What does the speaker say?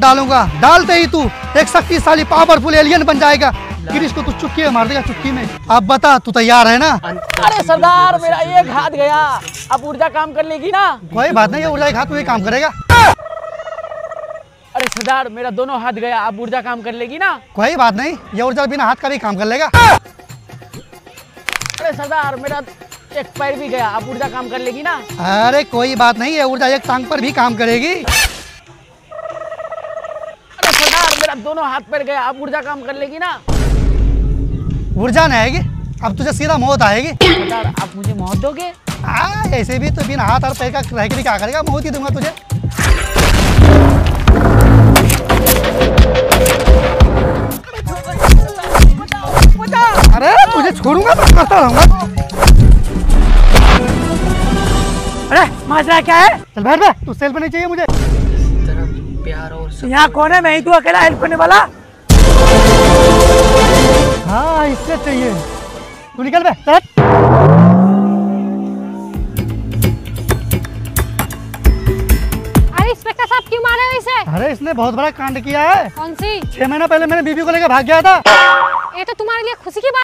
डालूंगा। डालते ही तू एक शक्तिशाली पावरफुल एलियन बन जाएगा। फिर इसको तू चुटकी में मार देगा, चुटकी में। अब बता तू तैयार है ना? अरे सरदार मेरा एक हाथ गया, अब ऊर्जा काम कर लेगी ना? कोई बात नहीं, ऊर्जा एक हाथ में काम करेगा। अरे सरदार मेरा दोनों हाथ गया, अब ऊर्जा काम कर लेगी ना? कोई बात नहीं, ये ऊर्जा बिना हाथ का भी काम कर लेगा। अरे सरदार मेरा एक पैर भी गया, अब ऊर्जा काम कर लेगी ना? अरे कोई बात नहीं, ये ऊर्जा एक टांग पर भी काम करेगी। अरे सरदार मेरा दोनों हाथ पैर गया, अब ऊर्जा काम कर लेगी ना? ऊर्जा नहीं आएगी, अब तुझे सीधा मौत आएगी। सरदार आप मुझे मौत दोगे? ऐसे भी तो बिना हाथ और पैर का रह के क्या करेगा, मौत ही दूंगा तुझे। अरे तुझे छोड़ूंगा तो करता रहूंगा। अरे माजरा क्या है? चल बैठ बे, तू सेल्फ नहीं चाहिए मुझे। प्यार और यहाँ कौन है? मैं ही तू अकेला हेल्प करने वाला। हाँ इससे चाहिए, तू निकल बे, चल। अरे इंस्पेक्टर साहब क्यों मारे हो इसे? अरे इसने बहुत बड़ा कांड किया है। कौन सी? 6 महीना पहले मैंने बीबी को लेकर भाग गया था। ये तो तुम्हारे लिए खुशी की बात